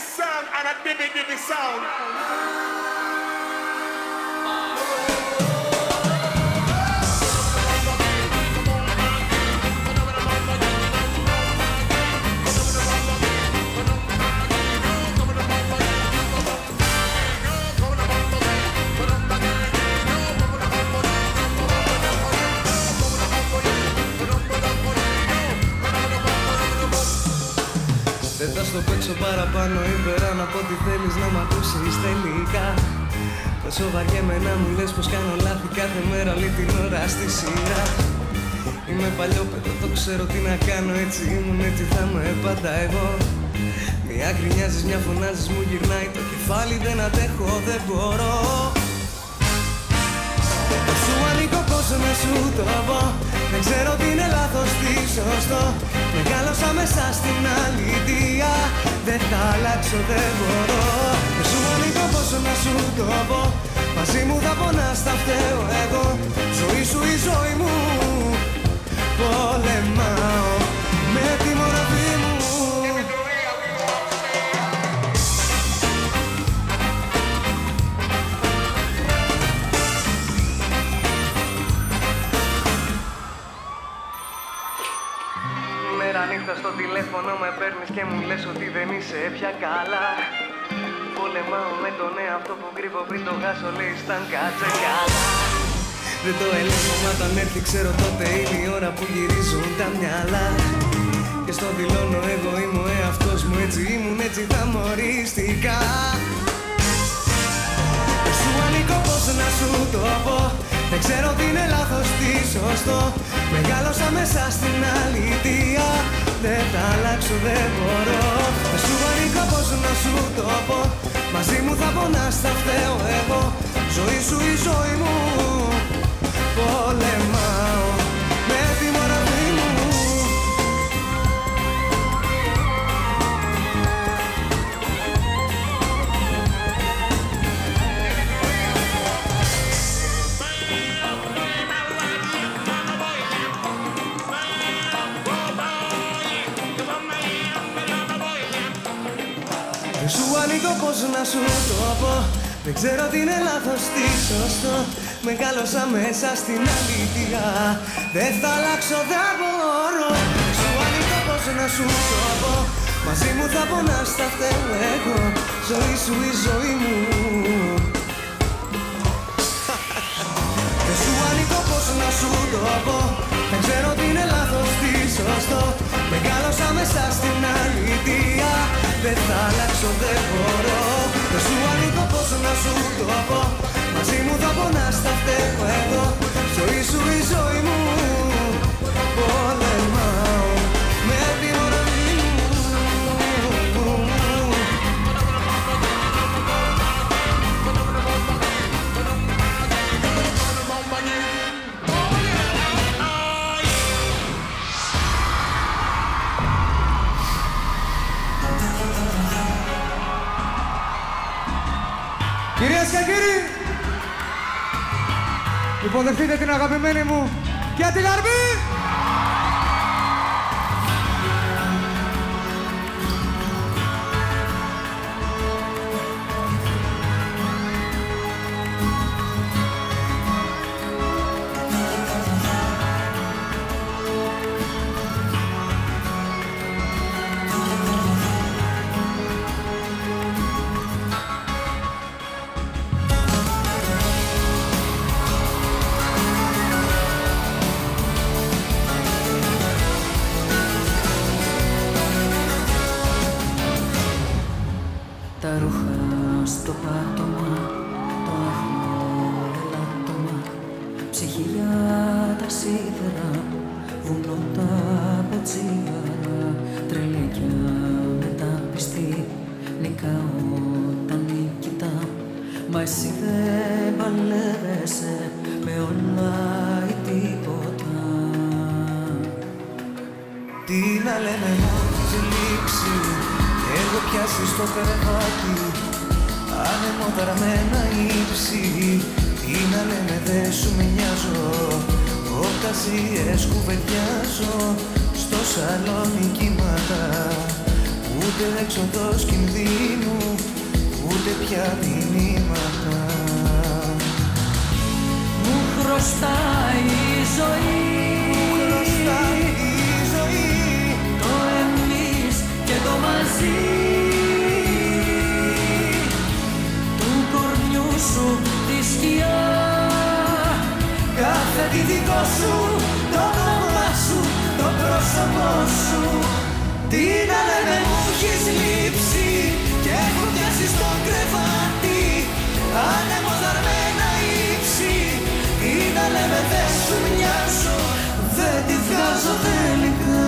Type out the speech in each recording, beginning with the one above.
sound and a dibby sound. Δεν θα στο παίξω παραπάνω ή πέραν από ό,τι θέλεις να μ' ακούσεις τελικά. Πόσο βαριέμαι να μου λες πως κάνω λάθη κάθε μέρα όλη την ώρα στη σειρά. Είμαι παλιό παιδό, το ξέρω τι να κάνω, έτσι ήμουν, έτσι θα είμαι πάντα εγώ. Μια γκρινιάζεις, μια φωνάζεις, μου γυρνάει το κεφάλι, δεν αντέχω, δεν μπορώ. Σου ανήκω πόσο να σου το πω, δεν ξέρω τι είναι λάθος, τι σωστό. Μεγάλωσα μέσα στην αλήθεια, δεν θα αλλάξω, δεν μπορώ. Σου ανήκω πόσο να σου το πω, μαζί μου θα πονάς, θα φταίω εγώ. Ζωή σου η ζωή μου, πολεμάω με τη μοναδή μου. Μέρα νύχτα στο τηλέφωνο με παίρνεις και μου λες ότι δεν είσαι πια καλά. Πολεμάω με τον εαυτό που κρύβω πριν το γάσο, λέει σταν κάτσε καλά. Δεν το ελέγχω, μα όταν έρθει ξέρω τότε είναι η ώρα που γυρίζουν τα μυαλά. Και στο δηλώνω εγώ είμαι ο εαυτός μου, έτσι ήμουν, έτσι θα μοριστικά. Σου ανήκω πως να σου το πω, δεν ξέρω τι είναι λάθος, τι σωστό. Μεγάλωσα μέσα στην αλήθεια, δεν θα αλλάξω, δεν μπορώ. Σου ανήκω πως να σου το πω, μαζί μου θα πονάς, θα φταίω εγώ. Ζωή σου η ζωή μου, πολεμάω με τη μοναδή μου. Σου ανήκω πως να σου το πω, δεν ξέρω τι είναι λάθος, τι σωστό. Μεγάλωσα μέσα στην αλήθεια, δεν θα αλλάξω, δεν μπορώ. Σου ανήκω πως να σου το πω, μαζί μου θα πονάς, θα φταίω εγώ. Ζωή σου η ζωή μου. Σου ανήκω πως να σου το πω, δεν ξέρω τι είναι λάθος, τι σωστό. Μεγάλωσα μέσα στην αλήθεια, δεν θα αλλάξω, δεν μπορώ. Σου ανήκω πως να σου το πω, μαζί μου θα πονάς, θα φταίω εγώ. Ζωή σου η ζωή μου, πολεμάω με τη μοναδή μου. Κυρίες και κύριοι, υποδεχτείτε την αγαπημένη μου και τη Γαρμπή! Τα ρούχα στο πάτωμα, το άχνο ελάττωμα, ψυχή για τα σίδερα, βουνό τα ποτσίγαρα, τρελέκια μεταπιστή, νικάω τα νικητά. Μα εσύ δεν παλεύεσαι με όλα ή τίποτα. Τι να λέμε μόλις λήξει, έχω πιάσει στο κρεβάτι, ανεμοδαρμένα ύψη. Τι να λέμε δεν σου με νοιάζω, οκτασίες κουβεντιάζω. Στο σαλόνι κύματα, ούτε έξοδος κινδύνου. πια μηνύματα. Μου χρωστάει η ζωή, το εμείς και το μαζί, του κορμιού σου τη σκιά, κάθε τι δικό σου, το όνομα σου, το πρόσωπό σου. Τι να λέμε μου έχεις λείψει και έχω πιάσει στο κρεβάτι, ανεμοδαρμένα ύψη. Τι να λέμε δεν σου μοιάζω, δεν τη βγάζω τελικά.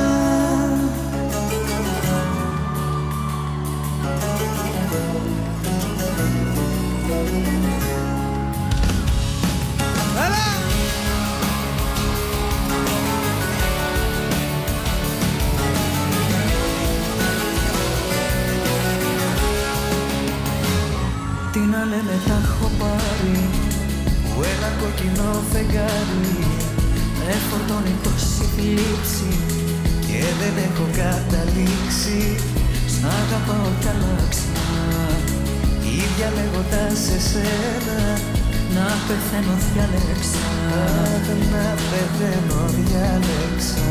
Τι να λέμε τα έχω πάρει, που ένα κοκκινό φεγγάρι με φορτώνει τόση θλίψη και δεν έχω καταλήξει. Σ' αγαπάω κι άλλαξα, ίδια λέγοντας εσένα, να πεθαίνω διάλεξα. Να πεθαίνω διάλεξα.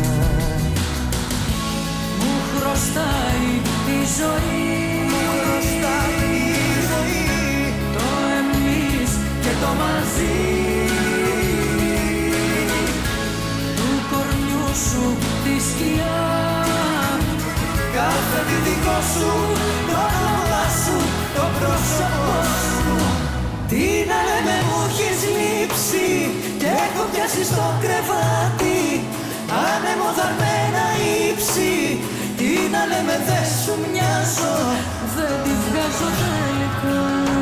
Μου χρωστάει η ζωή, το εμείς και το μαζί, του κορμιού σου τη σκιά, κάθε τι δικό σου, το όνομα σου, το πρόσωπό σου. τι να λέμε μου έχεις λείψει και έχω πιάσει στο κρεβάτι, ανεμοδαρμένα ύψη. Τι να λέμε δεν σου μοιάζω, δεν τη βγάζω τελικά.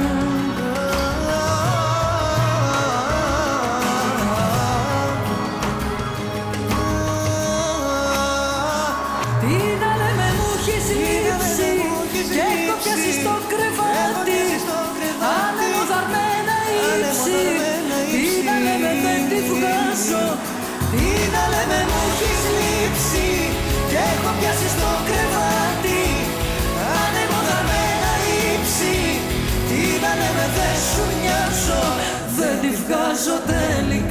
Τι να λέμε μου έχεις λείψει και έχω πιάσει στο κρεβάτι, ανεμοδαρμένα ύψη. Τι να λέμε δεν τη βγάζω, τι να λέμε μου έχεις λείψει και έχω πιάσει στο κρεβάτι, ανεμοδαρμένα ύψη. Τι να λέμε δεν σου μοιάζω, δεν τη βγάζω τελικά.